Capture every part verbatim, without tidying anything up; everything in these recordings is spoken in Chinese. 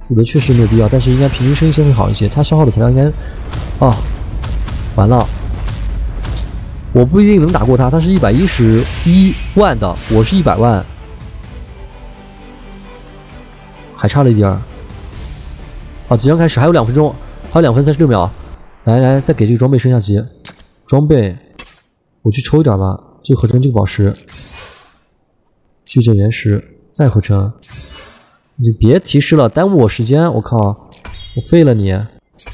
紫的确实没有必要，但是应该平均升一些会好一些。他消耗的材料应该，哦，完了，我不一定能打过他，他是一百一十一万的，我是一百万，还差了一点儿。好，即将开始，还有两分钟，还有两分三十六秒。来来，再给这个装备升下级。装备，我去抽一点吧。这个合成这个宝石，矩阵原石，再合成。你别提示了，耽误我时间！我靠，我废了你！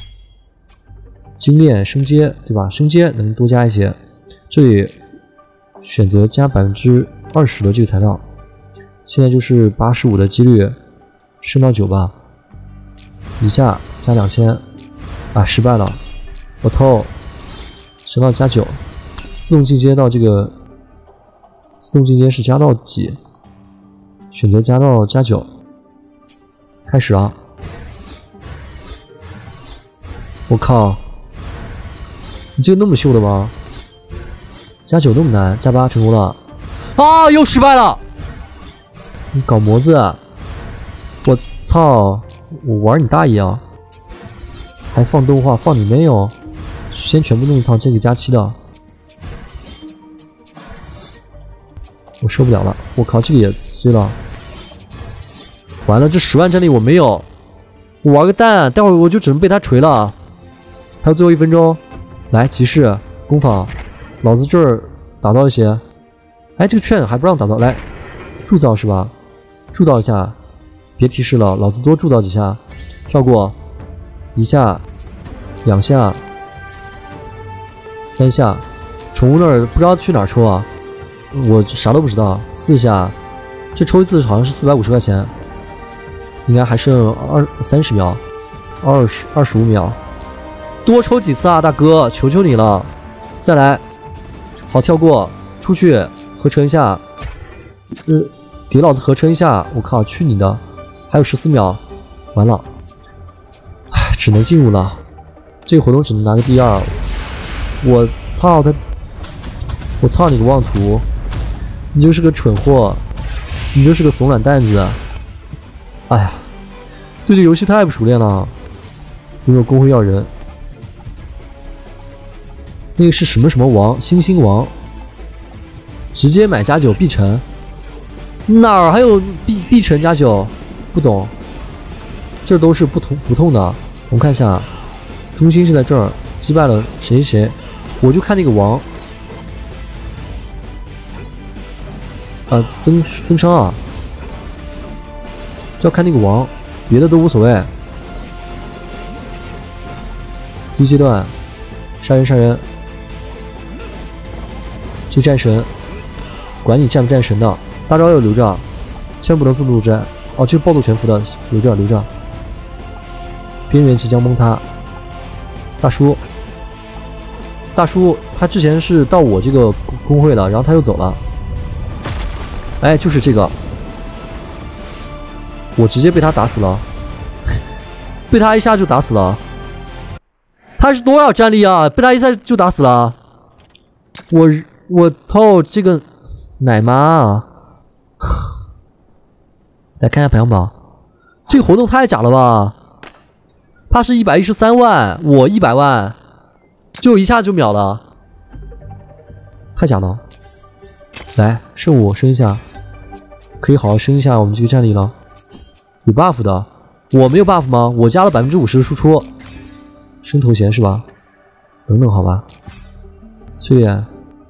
精炼升阶，对吧？升阶能多加一些。这里选择加百分之二十的这个材料，现在就是八十五的几率升到九吧。以下加两千，啊，失败了。我偷，升到加九，自动进阶到这个，自动进阶是加到几？选择加到加九。开始啊！我靠，你这个那么秀的吗？加九那么难，加八成功了。啊，又失败了！你搞模子啊！我操！我玩你大爷啊！还放动画，放你妹哦！先全部弄一套这个加七的，我受不了了！我靠，这个也碎了。完了，这十万战力我没有，我玩个蛋，待会儿我就只能被他锤了。还有最后一分钟，来骑士工坊，老子这儿打造一些。哎，这个券还不让打造，来铸造是吧？铸造一下，别提示了，老子多铸造几下。跳过，一下，两下，三下。宠物那儿不知道去哪儿抽啊？我啥都不知道。四下，这抽一次好像是四百五十块钱。应该还剩二三十秒，二十二十五秒，多抽几次啊，大哥，求求你了！再来，好，跳过，出去合成一下，呃，给老子合成一下！我靠，去你的！还有十四秒，完了，唉，只能进入了。这个活动只能拿个第二。我操他！我操你个妄图！你就是个蠢货，你就是个怂软蛋子！哎呀，对这个游戏太不熟练了。有没有工会要人？那个是什么什么王？星星王？直接买加九必成？哪儿还有必必成加九？不懂。这都是不同不痛的。我们看一下，中心是在这儿，击败了谁谁？我就看那个王。啊，增增伤啊！就要看那个王，别的都无所谓。第一阶段，杀人杀人。这个战神，管你战不战神的，大招要留着，千万不能自动战。哦，这个暴露全服的，留着留着。边缘即将蒙他，大叔，大叔，他之前是到我这个工会了，然后他又走了。哎，就是这个。我直接被他打死了，被他一下就打死了。他是多少战力啊？被他一下就打死了。我我操，这个奶妈啊！来看一下排行榜，这个活动太假了吧？他是一百一十三万，我一百万，就一下就秒了，太假了。来，圣物升一下，可以好好升一下我们这个战力了。有 buff 的，我没有 buff 吗？我加了百分之五十的输出，升头衔是吧？等等，好吧。淬炼，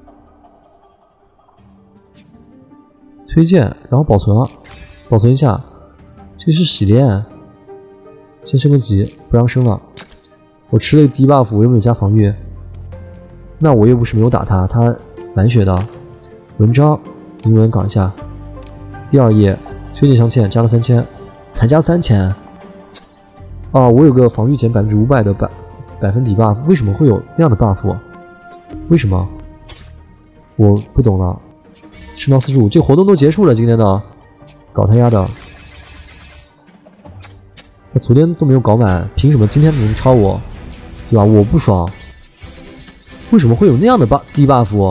推荐，然后保存了，保存一下。这是洗炼，先升个级，不让升了。我吃了个低 buff， 我又没有加防御，那我又不是没有打他，他满血的。文章，英文搞一下。第二页，推荐镶嵌加了三千。才加三千，哦，我有个防御减百分之五百的百百分比 buff， 为什么会有那样的 buff？ 为什么？我不懂了。升到四十五，这个活动都结束了，今天的，搞他丫的！他昨天都没有搞满，凭什么今天能超我？对吧？我不爽。为什么会有那样的 buff 低 buff？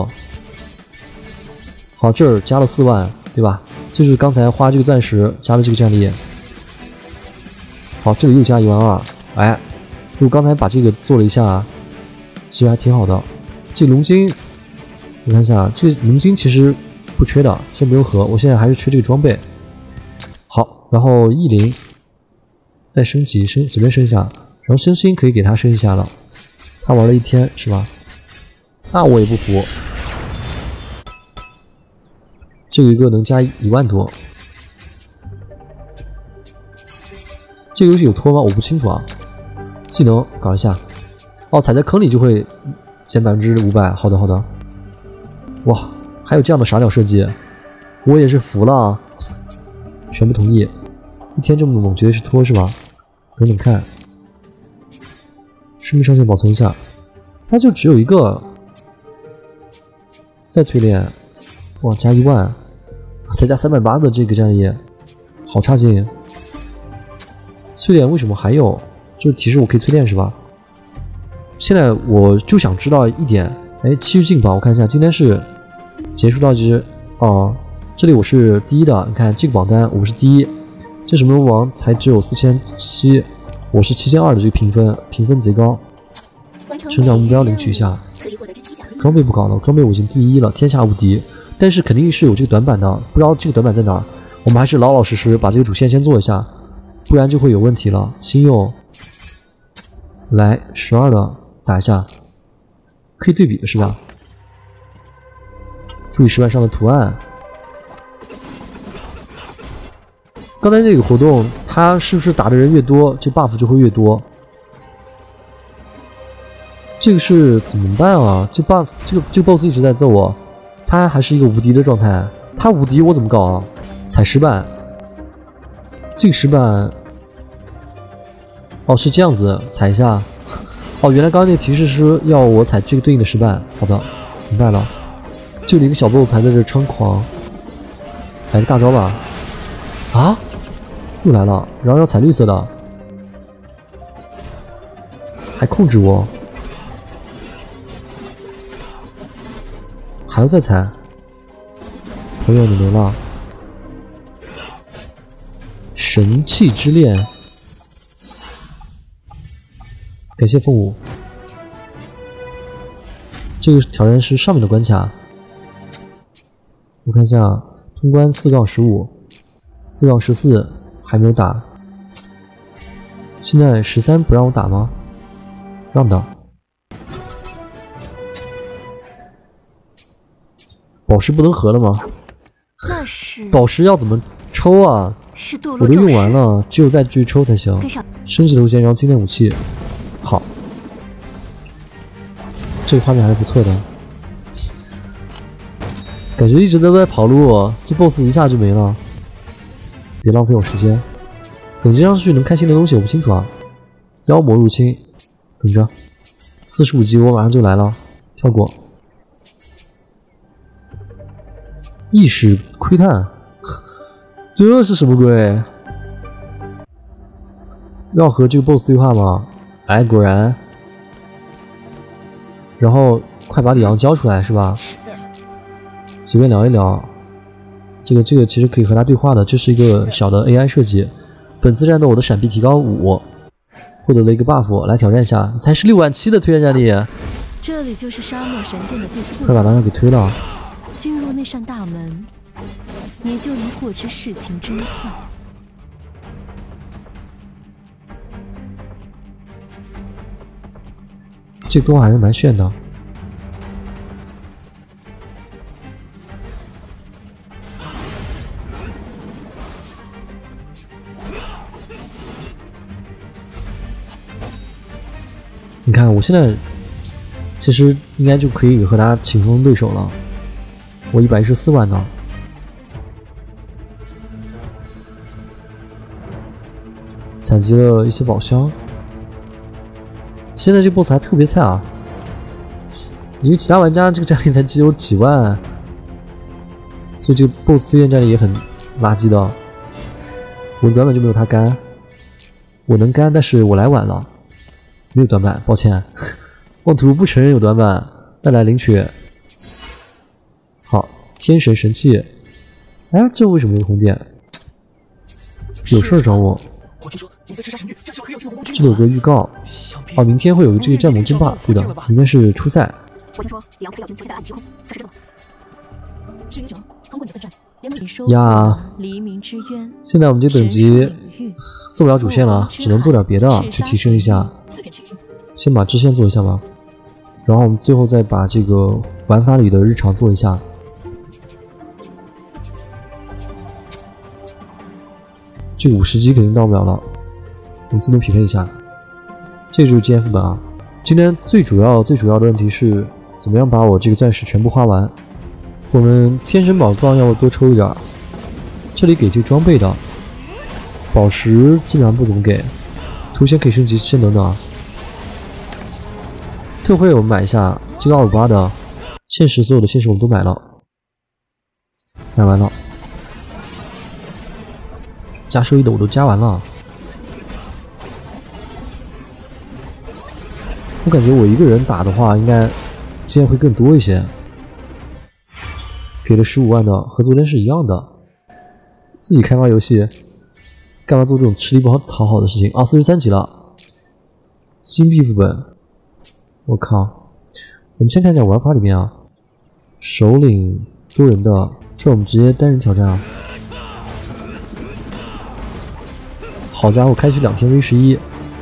好，这儿加了四万，对吧？这就是刚才花这个钻石加的这个战力。 好，这里又加一万二。哎，我刚才把这个做了一下，其实还挺好的。这龙晶，我看一下，这个龙晶其实不缺的，先不用合。我现在还是缺这个装备。好，然后异灵再升级，升随便升一下，然后升星可以给他升一下了。他玩了一天是吧？那我也不服。这个一个能加一万多。这个游戏有拖吗？我不清楚啊。技能搞一下。哦，踩在坑里就会减百分之五百。好的，好的。哇，还有这样的傻屌设计，我也是服了啊！全部同意。一天这么猛，绝对是拖是吧？等等看，生命上限保存一下，它就只有一个。再淬炼，哇，加一万，才加三百八的这个战力，好差劲。淬炼为什么还有？就是提示我可以淬炼是吧？现在我就想知道一点，哎，七日进榜我看一下，今天是结束倒计哦，这里我是第一的，你看这个榜单我是第一，这什么王才只有四千七，我是七千二的这个评分，评分贼高。成长目标领取一下，装备不搞了，装备我已经第一了，天下无敌。但是肯定是有这个短板的，不知道这个短板在哪儿。我们还是老老实实把这个主线先做一下，不然就会有问题了。星佑，来十二的打一下，可以对比的是吧？注意石板上的图案。刚才那个活动，它是不是打的人越多，这 buff 就会越多？这个是怎么办啊？这 buff 这个这个 boss 一直在揍我，他还是一个无敌的状态。他无敌我怎么搞啊？踩石板，这个石板，哦是这样子，踩一下。哦，原来刚刚那个提示是要我踩这个对应的石板。好的，明白了。就一个小 boss 还在这猖狂，来个大招吧。啊，又来了，然后要踩绿色的，还控制我。还要再踩，朋友你没了。神器之恋，感谢凤舞。这个挑战是上面的关卡，我看一下，通关四杠十五，四杠十四还没有打。现在十三不让我打吗？让的。宝石不能合了吗？ 那是宝石要怎么抽啊？我都用完了，只有再继续抽才行。升级头衔，然后精炼武器。好，这个画面还是不错的。感觉一直都在跑路，这 boss 一下就没了。别浪费我时间。等级上去能看新的东西，我不清楚啊。妖魔入侵，等着，四十五级我马上就来了。跳过。意识窥探，这是什么鬼？要和这个 boss 对话吗？哎，果然。然后快把里昂交出来是吧？随便聊一聊。这个这个其实可以和他对话的，这是一个小的 A I 设计。本次战斗我的闪避提高五，获得了一个 buff， 来挑战一下。才是六万七的推荐战力。 这里就是沙漠神殿的第四。 快把他给推了。 进入那扇大门，你就能获知事情真相。 这动画还是蛮炫的。你看，我现在其实应该就可以和他棋逢对手了。我一百一十四万呢，采集了一些宝箱。现在这 boss 还特别菜啊，因为其他玩家这个战力才只有几万，所以这个 boss 推荐战力也很垃圾的。我的短板就没有他干，我能干，但是我来晚了，没有短板，抱歉。妄图不承认有短板，再来领取。好，天神神器，哎，这为什么有红点？有事儿找我。 我听说你这里有个预告，哦，明天会有个这个战魔争霸，对的，明天是初赛。 我听说里昂培养军正在暗地时空，这是真的吗？誓约者，通过你的奋战，联盟里收呀， 黎明之渊。 现在我们这等级做不了主线了，只能做点别的去提升一下。先把支线做一下吧，然后我们最后再把这个玩法里的日常做一下。这个五十级肯定到不了了，我们自动匹配一下。这就是 G F 本啊。今天最主要最主要的问题是，怎么样把我这个钻石全部花完？我们天神宝藏要多抽一点。这里给这个装备的宝石基本上不怎么给，图形可以升级，先等等啊。特惠我们买一下这个二五八的，现实所有的现实我们都买了，买完了。加收益的我都加完了，我感觉我一个人打的话，应该经验会更多一些。给了十五万的，和昨天是一样的。自己开发游戏，干嘛做这种吃力不讨好的事情啊？四十三级了，新币副本，我靠！我们先看一下玩法里面啊，首领多人的，这我们直接单人挑战啊。好家伙，开局两天 V 十一，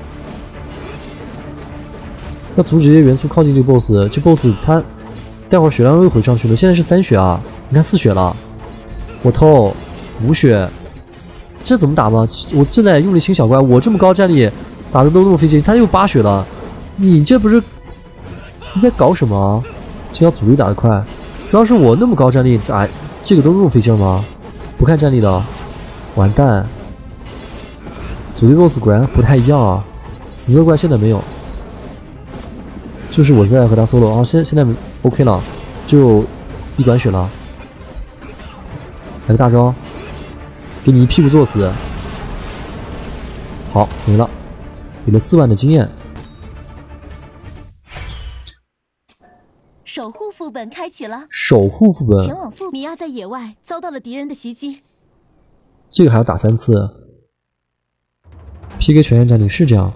要阻止这些元素靠近这个 boss。这 boss 他待会儿血量又回上去了，现在是三血啊，你看四血了，我透五血，这怎么打吗？我正在用力清小怪，我这么高战力打的都那么费劲，他又八血了，你这不是你在搞什么？这要阻力打得快，主要是我那么高战力打这个都那么费劲吗？不看战力的，完蛋！阻力 boss 果然不太一样啊，紫色怪现在没有，就是我在和他 solo 啊，现现在 OK 了，就一管血了，来个大招，给你一屁股坐死，好没了，给了四万的经验。 守护副本开启了， 守护副本， 前往副米娅在野外遭到了敌人的袭击， 这个还要打三次。P K 全员战力是这样，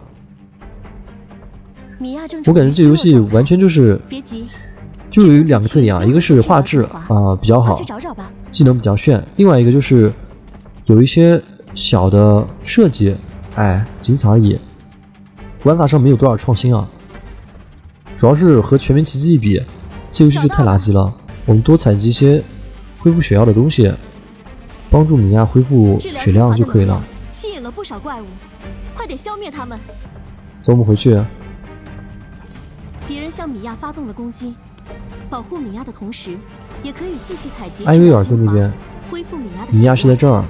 我感觉这游戏完全就是就有两个特点啊，一个是画质啊、呃、比较好，技能比较炫，另外一个就是有一些小的设计，哎，仅此而已。玩法上没有多少创新啊，主要是和全民奇迹一比，这游戏就太垃圾了。我们多采集一些恢复血药的东西，帮助米娅恢复血量就可以了。 吸引了不少怪物，快点消灭他们！ 走，我们回去。 敌人向米娅发动了攻击，保护米娅的同时，也可以继续采集。 艾薇尔在那边， 恢复米娅的。 米娅是在这儿，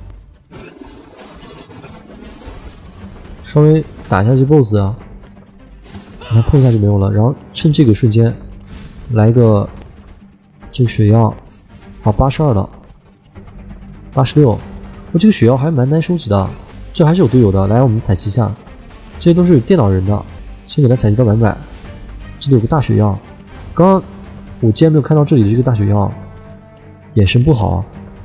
稍微打一下这 boss 啊，然后碰一下就没有了。然后趁这个瞬间来一个这个血药，好，八十二了，八十六。我这个血药还蛮难收集的，这还是有队友的。来，我们采集一下，这些都是电脑人的，先给他采集到满百。这里有个大血药，刚刚我竟然没有看到这里的这个大血药，眼神不好。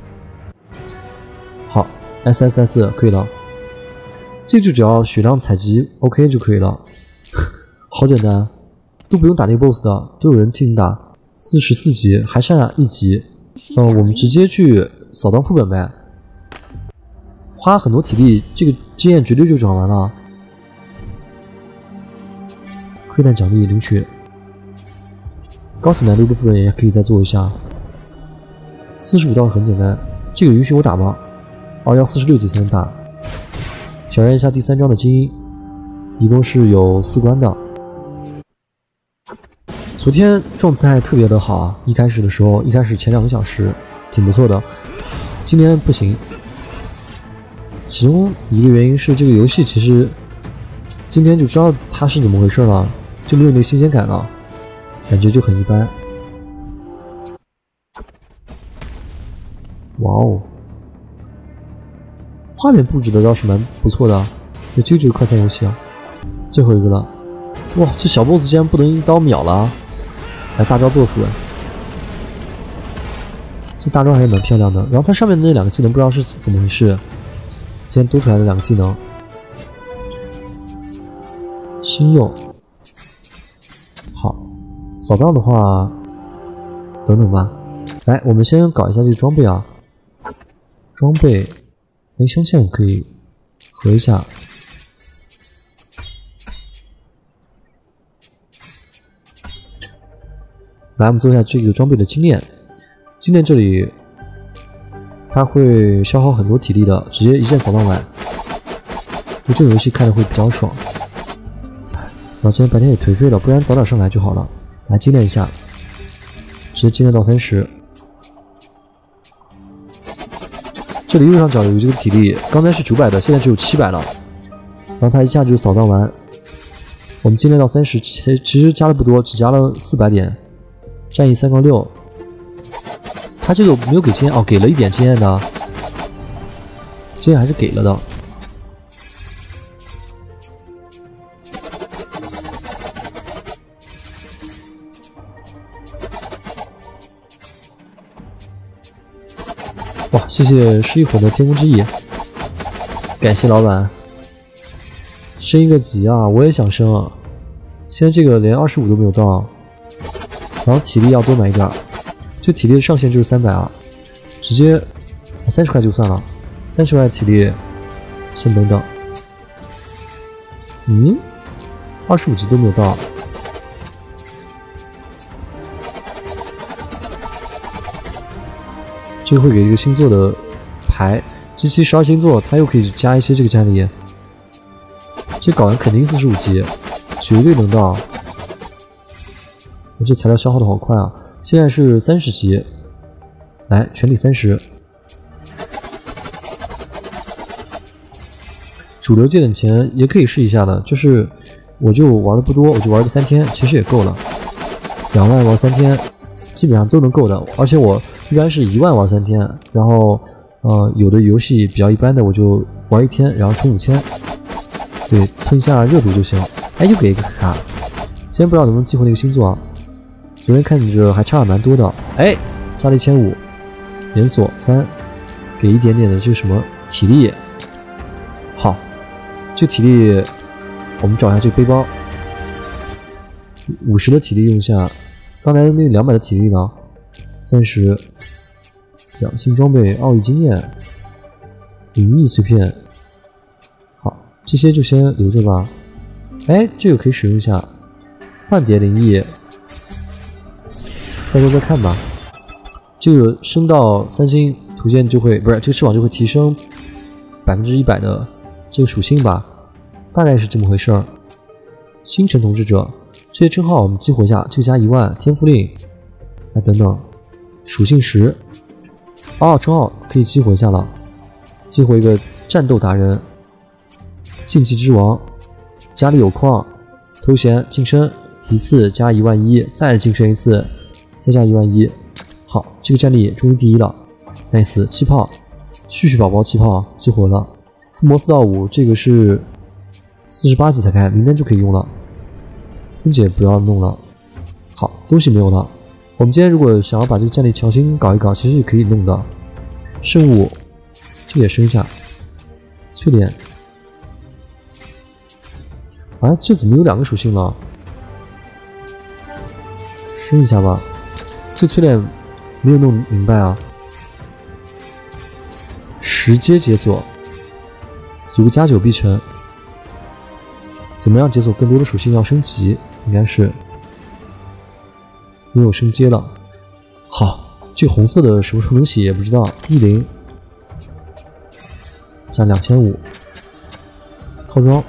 好 ，S S S 可以了，这就只要血量采集 OK 就可以了，好简单，都不用打那个 boss 的，都有人进行打。四十四级还剩下一级，嗯、呃，我们直接去扫荡副本呗。花很多体力，这个经验绝对就涨完了。溃烂奖励领取，高死难度的副本也可以再做一下。四十五道很简单，这个允许我打吗？哦，要四十六级才能打。挑战一下第三章的精英，一共是有四关的。昨天状态特别的好啊，一开始的时候，一开始前两个小时挺不错的，今天不行。其中一个原因是这个游戏其实今天就知道它是怎么回事了，就没有那个新鲜感了，感觉就很一般。哇哦，画面布置的倒是蛮不错的，对，这就是快餐游戏啊。最后一个了，哇，这小 boss 竟然不能一刀秒了，来大招作死，这大招还是蛮漂亮的。然后它上面的那两个技能不知道是怎么回事。今天多出来的两个技能， 星佑。好，扫荡的话，等等吧。来，我们先搞一下这个装备啊。装备，哎，镶嵌可以合一下。来，我们做一下这个装备的精炼。精炼这里，它会消耗很多体力的，直接一键扫荡完。这种游戏看着会比较爽。然后今天白天也颓废了，不然早点上来就好了。来精炼一下，直接精炼到三十。这里右上角有这个体力，刚才是九百的，现在只有七百了。然后它一下就扫荡完。我们精炼到三十，其其实加的不多，只加了四百点。战役三杠六，他这个没有给经验哦，给了一点经验的，经验还是给了的。哇，谢谢失忆魂的天空之翼，感谢老板。升一个级啊，我也想升啊，现在这个连二十五都没有到。然后体力要多买一点，这体力的上限就是三百啊，直接三十块就算了，三十块体力，先等等。嗯，二十五级都没有到，这个会给一个星座的牌，集齐十二星座，它又可以加一些这个战力，这搞完肯定四十五级，绝对能到。这材料消耗的好快啊！现在是三十级，来全体三十。主流界等钱也可以试一下的，就是我就玩的不多，我就玩个三天，其实也够了。两万玩三天，基本上都能够的。而且我一般是一万玩三天，然后呃有的游戏比较一般的，我就玩一天，然后充五千，对，蹭一下热度就行。哎，又给一个卡，今天不知道能不能激活那个星座啊？昨天看着还差了蛮多的，哎，加了一千五，连锁三，给一点点的这什么体力，好，这体力我们找一下这个背包，五十的体力用一下，刚才那两百的体力呢，暂时两性装备奥义经验，灵异碎片，好，这些就先留着吧，哎，这个可以使用一下，换叠灵异。到时候再看吧。这个升到三星图鉴就会，不是这个翅膀就会提升百分之一百的这个属性吧，大概是这么回事儿。星辰统治者这些称号我们激活一下，这个加一万，天赋令，来等等，属性十，哦，称号可以激活一下了，激活一个战斗达人，竞技之王，家里有矿，头衔晋升一次加一万一，再晋升一次。再加一万一，好，这个战力终于第一了 ，nice， 气泡，旭旭宝宝气泡激活了，附魔四到五，这个是四十八级才开，明天就可以用了。分解不要弄了，好，东西没有了。我们今天如果想要把这个战力强行搞一搞，其实也可以弄的。圣物，这个也升一下，淬炼，啊，这怎么有两个属性了？升一下吧。这淬炼没有弄明白啊！十阶解锁，有个加九必成。怎么样解锁更多的属性？要升级，应该是没有升阶了。好，这个红色的什么时候能洗也不知道。一零加两千五，套装。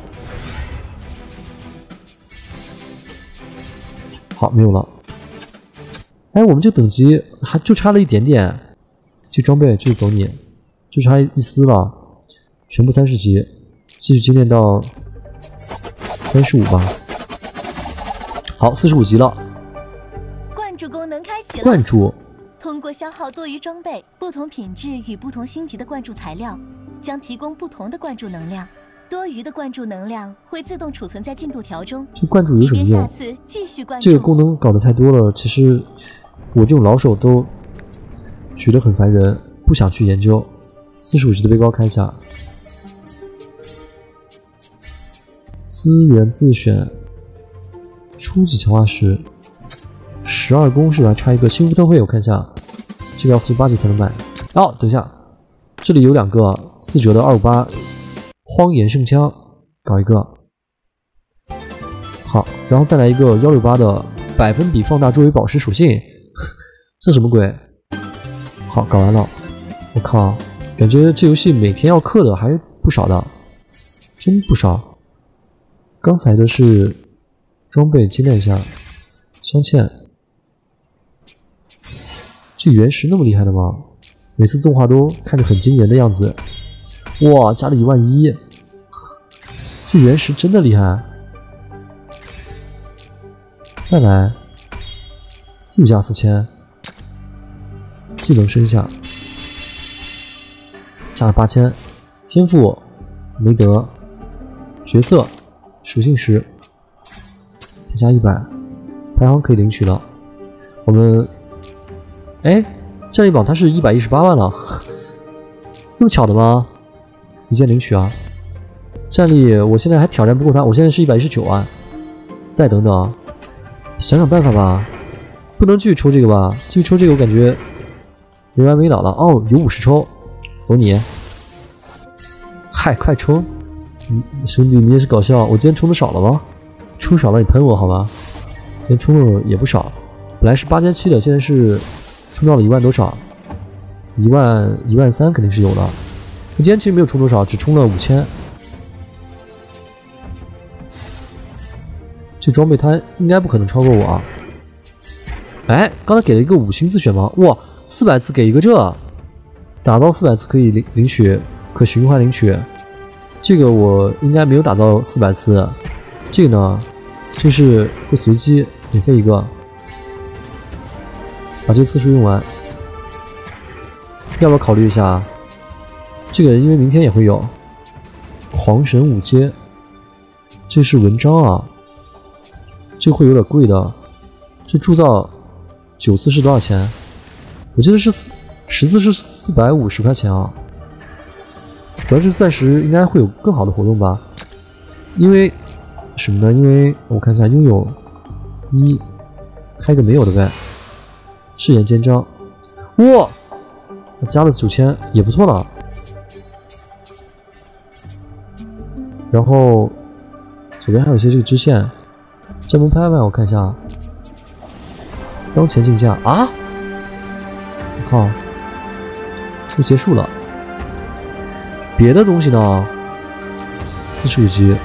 好，没有了。哎，我们这个等级还就差了一点点，这装备就是走你，就差一丝了，全部三十级，继续精炼到三十五吧。好，四十五级了。 灌注功能开启了。 灌注。 通过消耗多余装备，不同品质与不同星级的灌注材料，将提供不同的灌注能量。多余的灌注能量会自动储存在进度条中。 这灌注有什么用？ 下次继续灌注。 这个功能搞得太多了，其实我这种老手都觉得很烦人，不想去研究。四十五级的背包开一下， 资源自选，初级强化石，十二宫是吧？差一个新福特会，我看一下，这个要四十八级才能买。哦，等一下，这里有两个四折的二五八荒野圣枪，搞一个。好，然后再来一个一六八的百分比放大周围宝石属性，这什么鬼？好，搞完了。我靠，感觉这游戏每天要氪的还不少的，真不少。刚才的是装备精炼一下，镶嵌。这原石那么厉害的吗？每次动画都看着很惊人的样子。哇，加了一万一，这原石真的厉害。再来，又加四千，技能升一下，加了八千，天赋没得，角色属性石，再加一百，排行可以领取了。我们，哎，战力榜它是一百一十八万了，那么巧的吗？一键领取啊！战力我现在还挑战不过他，我现在是一百一十九万，再等等，想想办法吧，不能继续抽这个吧？继续抽这个我感觉没完没了了。哦，有五十抽，走你！嗨，快冲！嗯，兄弟你也是搞笑，我今天充的少了吗？充少了你喷我好吧？今天充的也不少，本来是八千七的，现在是充到了一万多少？一万一万三肯定是有了。我今天其实没有充多少，只充了五千。这装备它应该不可能超过我啊！哎，刚才给了一个五星自选吗？哇，四百次给一个这，打到四百次可以领领取，可循环领取。这个我应该没有打到四百次。这个呢，这是会随机免费一个，把这次数用完。要不要考虑一下？这个因为明天也会有狂神五阶，这是文章啊，这个会有点贵的。这铸造九次是多少钱？我记得是十次是四百五十块钱啊。主要是钻石应该会有更好的活动吧？因为什么呢？因为我看一下，拥有一开个没有的呗。誓言肩章，哇，我加了九千也不错了。然后左边还有一些这个支线，战门拍卖我看一下，当前竞价啊！我靠，就结束了。别的东西呢？四十五级，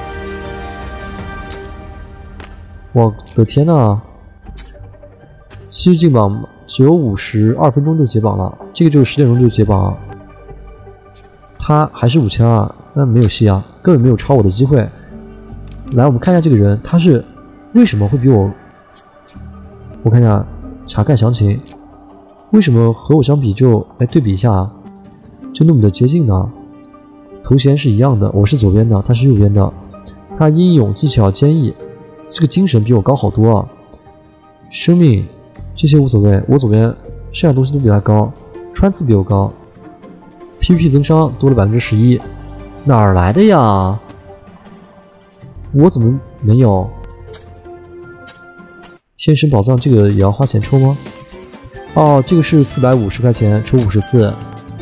我的天呐！七日进榜只有五十二分钟就解榜了，这个就是十点钟就解榜啊。他还是五千二，那没有戏啊，根本没有超我的机会。来，我们看一下这个人，他是为什么会比我？我看一下查看详情，为什么和我相比就来对比一下啊，就那么的接近呢？头衔是一样的，我是左边的，他是右边的。他英勇、技巧、坚毅，这个精神比我高好多啊。生命这些无所谓，我左边剩下东西都比他高，穿刺比我高。P V P 增伤多了百分之十一，哪儿来的呀？我怎么没有？天神宝藏这个也要花钱抽吗？哦，这个是四百五十块钱，抽五十次。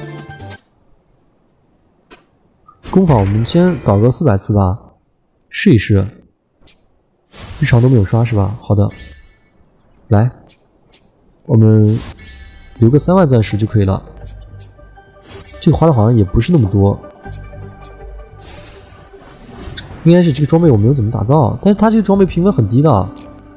工坊我们先搞个四百次吧，试一试。日常都没有刷是吧？好的，来，我们留个三万钻石就可以了。这个花的好像也不是那么多，应该是这个装备我没有怎么打造，但是它这个装备评分很低的，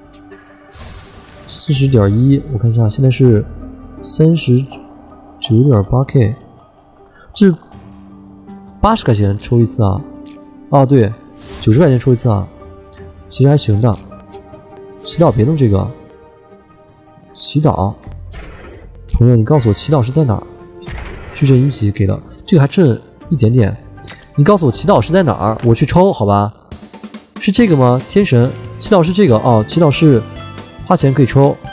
四十点一，我看一下，现在是三十九点八 K， 这八十块钱抽一次啊？哦，对，九十块钱抽一次啊，其实还行的。祈祷别弄这个，祈祷，朋友，你告诉我祈祷是在哪儿？矩阵一级给了，这个还挣一点点。你告诉我祈祷是在哪儿，我去抽好吧？是这个吗？天神祈祷是这个哦，祈祷是花钱可以抽，